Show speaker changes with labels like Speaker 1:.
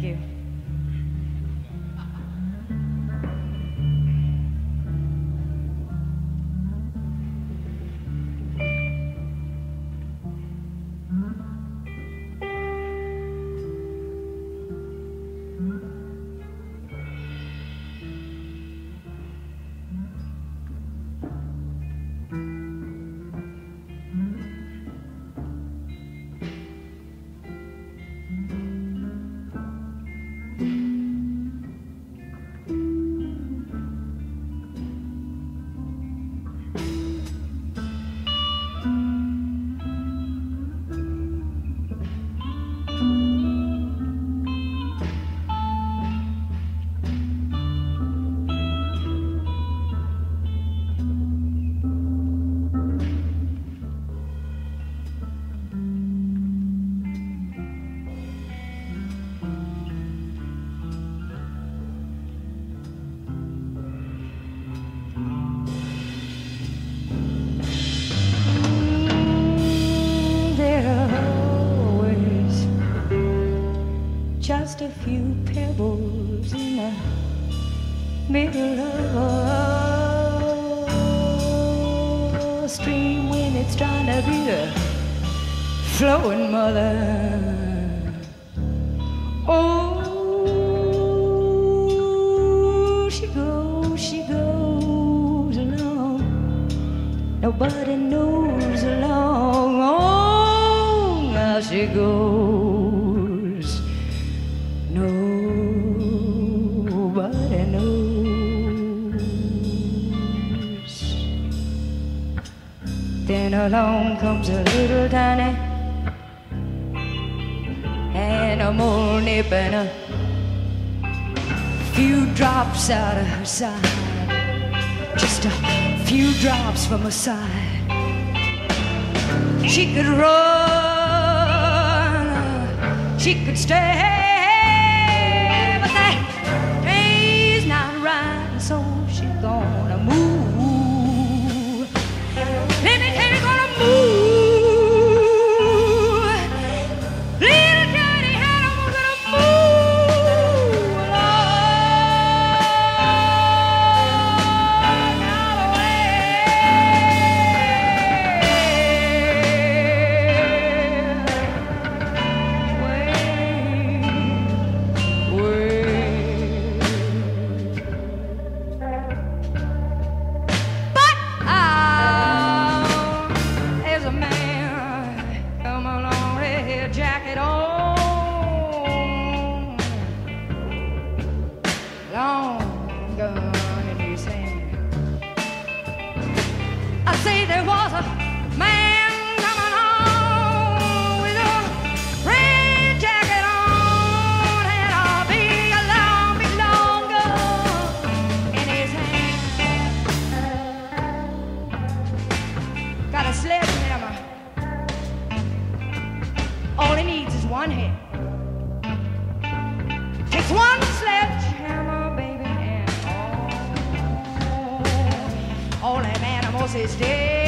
Speaker 1: Thank you. Just a few pebbles in the middle of a stream when it's trying to be the flowing mother. Oh, she goes along. Nobody knows along. Oh, how she goes. Nobody knows. Then along comes a little tiny animal nipping a few drops out of her side. Just a few drops from her side. She could run, she could stay. So she gonna move. Let me tell you, gonna move. Little tiny animal gonna move along all the way. Jacket on, long gun in his hand. I say there was a man coming on with a red jacket on and a big long gun in his hand. Got a sledgehammer. All he needs is one head. Takes one sledgehammer, baby, and all them animals is dead.